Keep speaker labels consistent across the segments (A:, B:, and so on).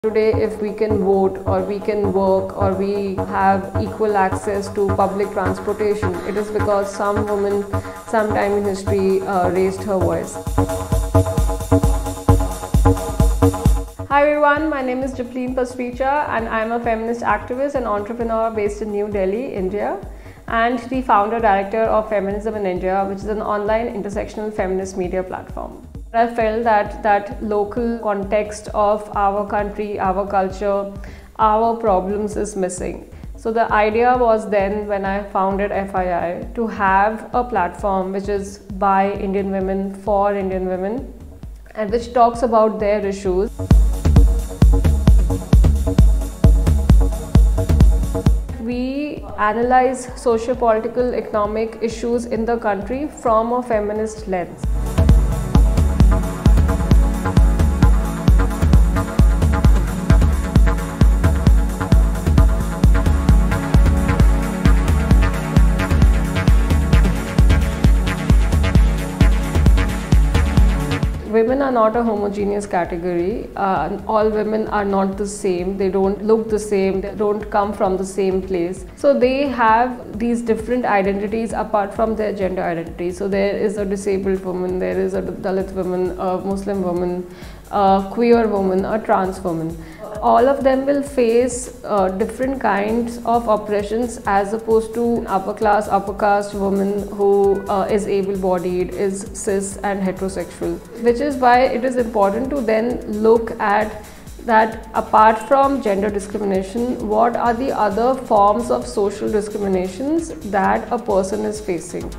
A: Today, if we can vote or we can work or we have equal access to public transportation, it is because some woman sometime in history raised her voice. Hi everyone, my name is Japleen Pasricha and I am a feminist activist and entrepreneur based in New Delhi, India, and the founder director of Feminism in India, which is an online intersectional feminist media platform. I felt that local context of our country, our culture, our problems is missing. So the idea was then, when I founded FII, to have a platform which is by Indian women for Indian women and which talks about their issues. We analyze socio-political, economic issues in the country from a feminist lens. Women are not a homogeneous category. All women are not the same. They don't look the same. They don't come from the same place. So they have these different identities apart from their gender identity. So there is a disabled woman, there is a Dalit woman, a Muslim woman, a queer woman, a trans woman. All of them will face different kinds of oppressions as opposed to upper caste woman who is able-bodied, is cis and heterosexual. Which is why it is important to then look at that apart from gender discrimination, what are the other forms of social discriminations that a person is facing.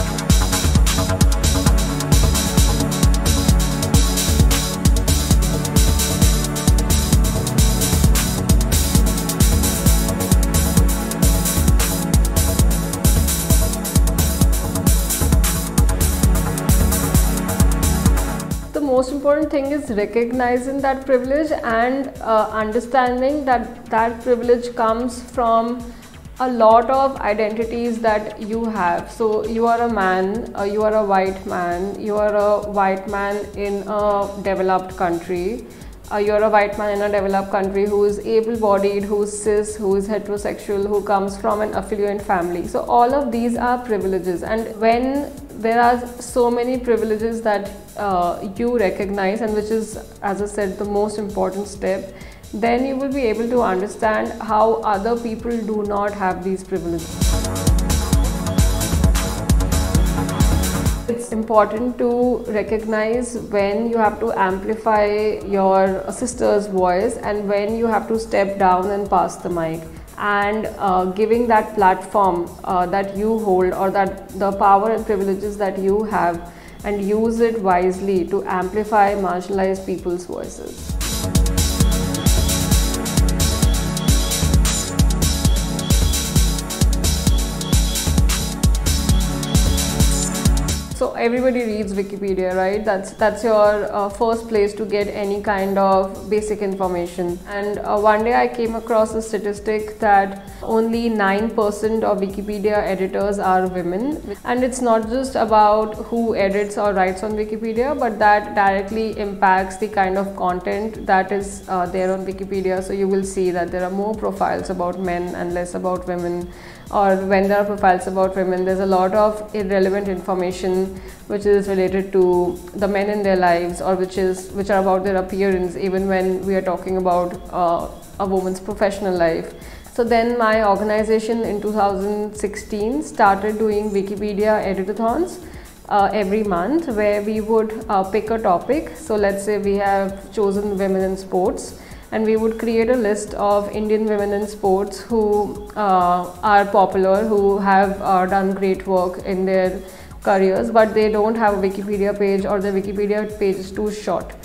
A: The most important thing is recognizing that privilege and understanding that that privilege comes from a lot of identities that you have. So you are a man, you are a white man, you are a white man in a developed country, you're a white man in a developed country who is able-bodied, who is cis, who is heterosexual, who comes from an affluent family. So all of these are privileges, and when there are so many privileges that you recognize, and which is, as I said, the most important step, then you will be able to understand how other people do not have these privileges. It's important to recognize when you have to amplify your sister's voice and when you have to step down and pass the mic. And giving that platform that you hold, or that the power and privileges that you have, and use it wisely to amplify marginalized people's voices. So everybody reads Wikipedia, right? That's your first place to get any kind of basic information. And one day I came across a statistic that only 9% of Wikipedia editors are women. And it's not just about who edits or writes on Wikipedia, but that directly impacts the kind of content that is there on Wikipedia. So you will see that there are more profiles about men and less about women. Or when there are profiles about women, there's a lot of irrelevant information which is related to the men in their lives, or which are about their appearance, even when we are talking about a woman's professional life. So then my organization in 2016 started doing Wikipedia editathons every month, where we would pick a topic. So let's say we have chosen women in sports, and we would create a list of Indian women in sports who are popular, who have done great work in their careers, but they don't have a Wikipedia page, or the Wikipedia page is too short.